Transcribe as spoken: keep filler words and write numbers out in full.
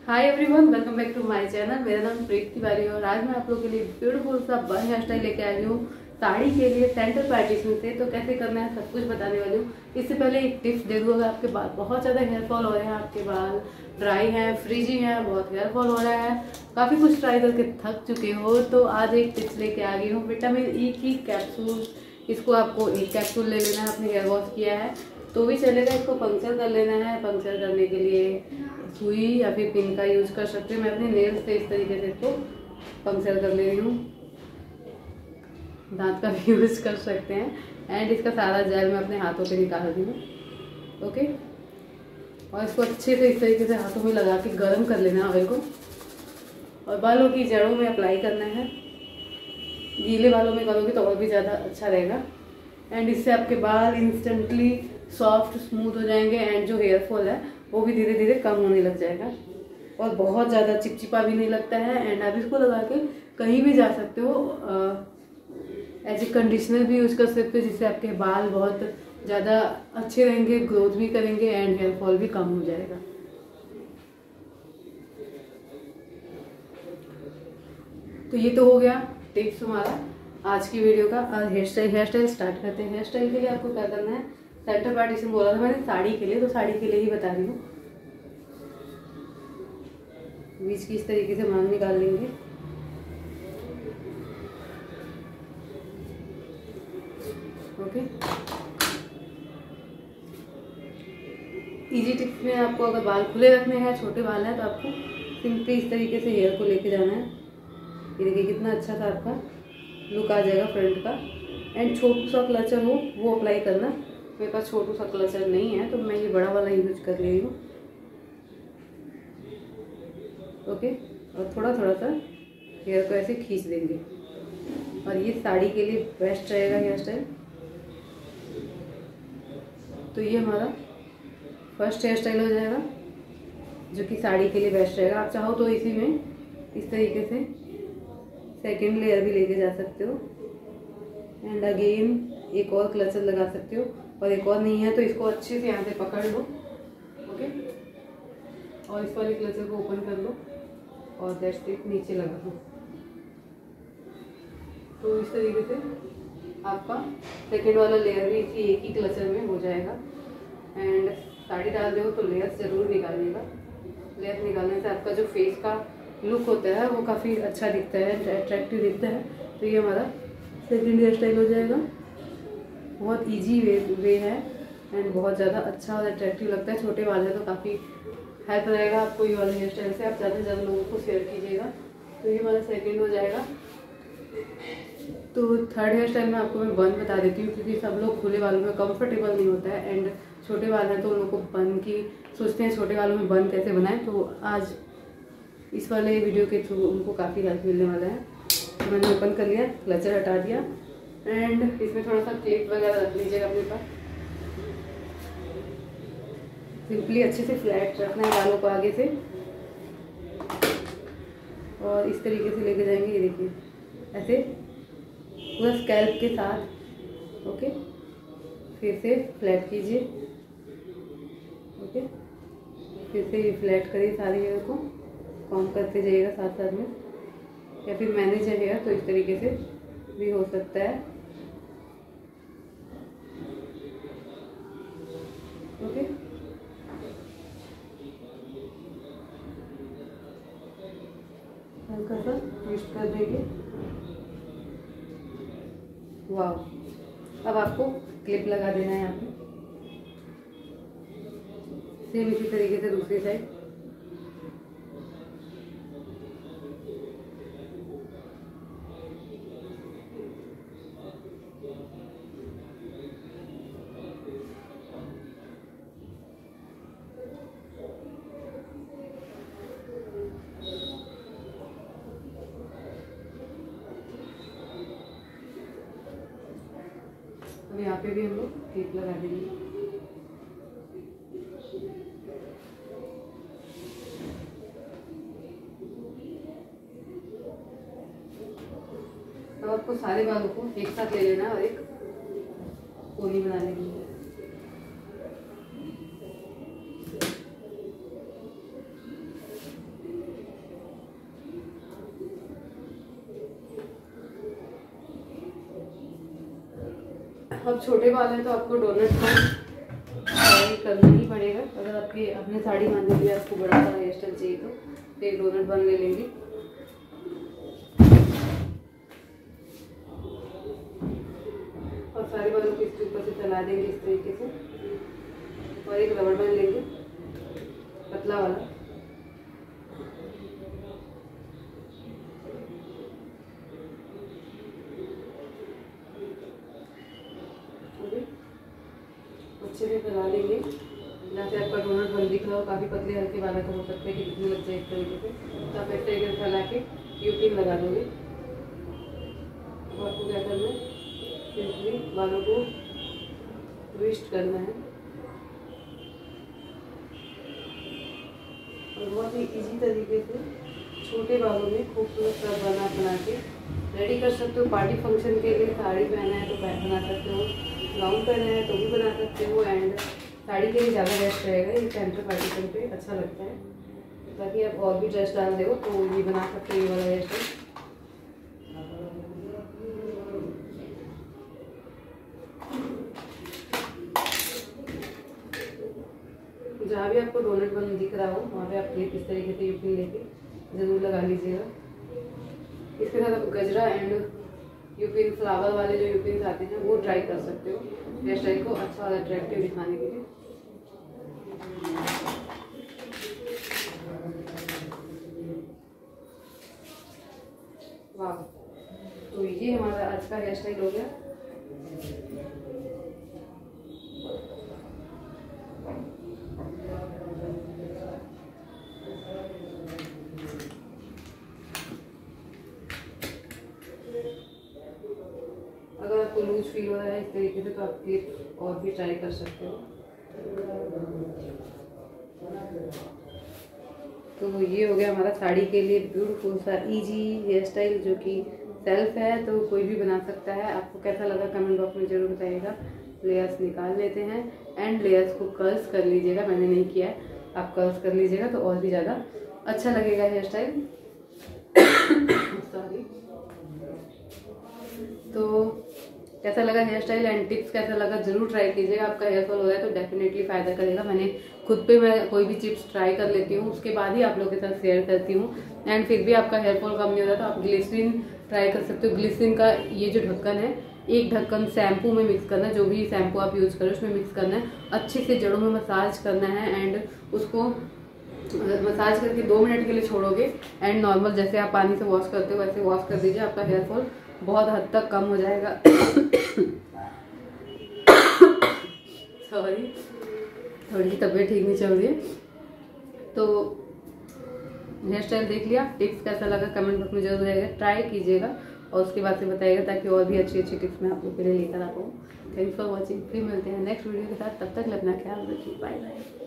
Hi everyone, welcome back to my channel. मेरा नाम प्रीत तिवारी है और आज मैं आप लोगों के लिए ब्यूटीफुल सा बन हेयर स्टाइल लेके आई हूँ साड़ी के लिए सेंटर पार्टीशन से। तो कैसे करना है सब कुछ बताने वाली हूँ। इससे पहले एक टिप्स दे दूँ, अगर आपके बाल बहुत ज़्यादा हेयर फॉल हो रहे हैं, आपके बाल ड्राई हैं, फ्रीजी हैं, बहुत हेयर फॉल हो रहा है, काफ़ी कुछ ट्राई करके थक चुके हो, तो आज एक टिप्स लेके आ गई हूँ। विटामिन ई की कैप्सूल, इसको आपको एक कैप्सूल ले लेना है। आपने हेयर वॉश किया है तो भी चलेगा, इसको पंक्चर कर लेना है। पंक्चर करने के लिए सुई या फिर पिन का यूज कर सकते हैं। मैं अपने नेल्स से इस तरीके से इसको पंक्चर कर ले रही हूँ। दांत का भी यूज कर सकते हैं। एंड इसका सारा जेल मैं अपने हाथों पे निकाल रही हूँ। ओके, और इसको अच्छे से इस तरीके से हाथों में लगा के गर्म कर लेना है ऑयल को, और बालों की जड़ों में अप्लाई करना है। गीले बालों में करोगे तो और भी ज़्यादा अच्छा रहेगा। एंड इससे आपके बाल इंस्टेंटली सॉफ्ट स्मूथ हो जाएंगे एंड जो हेयर फॉल है वो भी धीरे धीरे कम होने लग जाएगा और बहुत ज़्यादा चिपचिपा भी नहीं लगता है। एंड आप इसको लगा के कहीं भी जा सकते हो, एज ए कंडीशनर भी यूज कर सकते हो, जिससे आपके बाल बहुत ज़्यादा अच्छे रहेंगे, ग्रोथ भी करेंगे एंड हेयर फॉल भी कम हो जाएगा। तो ये तो हो गया टिप्स हमारा आज की वीडियो का। आज hair style hair style start करते हैं। हेयर स्टाइल के लिए आपको क्या करना है, सेंटर पार्टीशन बोला था मैंने साड़ी के लिए, तो साड़ी के लिए ही बता रही हूँ। बीच की इस तरीके से मांग निकाल लेंगे। ओके, इजी टिप्स में आपको अगर बाल खुले रखने हैं, छोटे बाल हैं, तो आपको सिंपली इस तरीके से हेयर को लेके जाना है। ये देखिए कितना अच्छा सा आपका लुक आ जाएगा फ्रंट का। एंड छोटू सा क्लचर हो वो अप्लाई करना। मेरे पास छोटू सा क्लचर नहीं है तो मैं ये बड़ा वाला यूज कर रही हूँ। ओके, और थोड़ा थोड़ा सा हेयर को ऐसे खींच देंगे, और ये साड़ी के लिए बेस्ट रहेगा हेयर स्टाइल। तो ये हमारा फर्स्ट हेयर स्टाइल हो जाएगा जो कि साड़ी के लिए बेस्ट रहेगा। आप चाहो तो इसी में इस तरीके से सेकेंड लेयर भी लेके जा सकते हो। एंड अगेन एक और क्लचर लगा सकते हो, और एक और नहीं है तो इसको अच्छे से यहाँ से पकड़ लो। ओके, और इस वाले क्लचर को ओपन कर लो और दैट्स इट, नीचे लगा दो। तो इस तरीके से आपका सेकेंड वाला लेयर भी इसी एक ही क्लचर में हो जाएगा। एंड साड़ी डाल रहे हो तो लेयर्स जरूर निकालिएगा। लेयर निकालने से आपका जो फेस का लुक होता है वो काफ़ी अच्छा दिखता है, अट्रैक्टिव दिखता है। तो ये हमारा सेकेंड हेयर स्टाइल हो जाएगा। बहुत इजी वे वे है एंड बहुत ज़्यादा अच्छा और अट्रैक्टिव लगता है। छोटे वाले तो काफ़ी हेल्प रहेगा आपको ये वाले हेयर स्टाइल से। आप ज़्यादा से ज़्यादा लोगों को शेयर कीजिएगा। तो ये हमारा सेकेंड हो जाएगा। तो थर्ड हेयर स्टाइल में आपको मैं बन बता देती हूँ, क्योंकि सब लोग खुले बालों में कंफर्टेबल नहीं होता है एंड छोटे बाल हैं तो उन लोगों को बन की सोचते हैं छोटे बालों में बन कैसे बनाएं। तो आज इस वाले वीडियो के थ्रू उनको काफ़ी हेल्प मिलने वाला है। तो मैंने ओपन कर लिया, क्लचर हटा दिया एंड इसमें थोड़ा सा क्लिप वगैरह रख लीजिएगा अपने पास। सिंपली अच्छे से फ्लैट रखना है बालों को आगे से, और इस तरीके से लेके जाएंगे। ये देखिए ऐसे पूरा स्कैल्प के साथ। ओके, फिर से फ्लैट कीजिए। ओके, फिर से ये फ्लैट करिए सारे हेयर को, कॉम्ब करते जाइएगा साथ साथ में, या फिर मैनेज है हेयर तो इस तरीके से भी हो सकता है। ओके, हल्का सा ट्विस्ट कर देंगे। वाह, अब आपको क्लिप लगा देना है यहाँ पे। सेम इसी तरीके से दूसरी साइड। अब यहाँ पे भी हम लोग क्लिप लगा देंगे। अब आपको सारे बालों को एक साथ ले लेना और एक कोनी बना लेंगे। अब छोटे बाल हैं तो आपको डोनट ट्राई करना ही पड़ेगा। अगर आपके अपने साड़ी बांधने के लिए आपको बड़ा सा हेयर स्टाइल चाहिए तो एक डोनट बन ले लेंगे। और सारे बालों को इसके ऊपर से फैला देंगे इस तरीके से, और एक रबड़ बैंड लेंगे पतला वाला। अच्छे से फैला देंगे। जहाँ से आपका डोनट बन दिख रहा हो, काफ़ी पतले हल्के बालों का हो सकता है कि दिखने लग जाए इस तरीके से, तो आप इस तरीके से फैला के यूपिन लगा दोगे। और आपको क्या करना है, सिंपली बालों को ट्विस्ट करना है और बहुत ही इजी तरीके से छोटे बालों में खूबसूरत कट बना बना के रेडी कर सकते हो। पार्टी फंक्शन के लिए साड़ी पहना है तो बना सकते हो, गाउन पहना है तो भी बना सकते हो। एंड साड़ी के लिए ज़्यादा बेस्ट रहेगा, ये सेंटर पार्टी पे अच्छा लगता है। ताकि आप और भी ड्रेस डाल दो तो ये बना सकते हो, ये वाला हेयर स्टाइल। जहाँ भी आपको डोनट बन दिख रहा हो वहाँ पे आप क्लिप इस तरीके से यूपिन लेके ज़रूर लगा लीजिएगा। इसके साथ आप गजरा एंड यूपिन फ्लावर वाले जो यूपिन आते हैं वो ट्राई कर सकते हो हेयर स्टाइल को अच्छा और अट्रैक्टिव दिखाने के लिए। वाह, तो ये हमारा आज का हेयर स्टाइल हो गया। अगर आपको लूज फील हो रहा है इस तरीके से तो आप क्लिप और भी ट्राई कर सकते हो। तो ये हो गया हमारा साड़ी के लिए ब्यूटीफुल सा इजी हेयर स्टाइल जो कि सेल्फ है, तो कोई भी बना सकता है। आपको कैसा लगा कमेंट बॉक्स में जरूर बताइएगा। लेयर्स निकाल लेते हैं एंड लेयर्स को कर्ल्स कर लीजिएगा, मैंने नहीं किया है, आप कर्ल्स कर लीजिएगा तो और भी ज़्यादा अच्छा लगेगा हेयर स्टाइल। सॉरी। तो कैसा लगा हेयर स्टाइल एंड टिप्स कैसा लगा जरूर ट्राई कीजिएगा। आपका हेयर फॉल हो रहा है तो डेफिनेटली फ़ायदा करेगा। मैंने खुद पे मैं कोई भी टिप्स ट्राई कर लेती हूँ, उसके बाद ही आप लोगों के साथ शेयर करती हूँ। एंड फिर भी आपका हेयर फॉल कम नहीं हो रहा तो आप ग्लिसरीन ट्राई कर सकते हो। ग्लिसरीन का ये जो ढक्कन है, एक ढक्कन शैम्पू में मिक्स करना है, जो भी शैम्पू आप यूज़ करो उसमें मिक्स करना है, अच्छे से जड़ों में मसाज करना है एंड उसको मसाज करके दो मिनट के लिए छोड़ोगे एंड नॉर्मल जैसे आप पानी से वॉश करते हो वैसे वॉश कर दीजिए। आपका हेयर फॉल बहुत हद तक कम हो जाएगा। सॉरी, थोड़ी सी तबीयत ठीक नहीं चल रही है। तो हेयर स्टाइल देख लिया, टिप्स कैसा लगा कमेंट बॉक्स में जरूर रहेगा, ट्राई कीजिएगा और उसके बाद से बताइएगा ताकि और भी अच्छी अच्छी टिप्स मैं आप लोग के लिए लेकर आ पाऊँ। Thanks for watching. फिर मिलते हैं नेक्स्ट वीडियो के साथ, तब तक अपना ख्याल रखिए। Bye bye.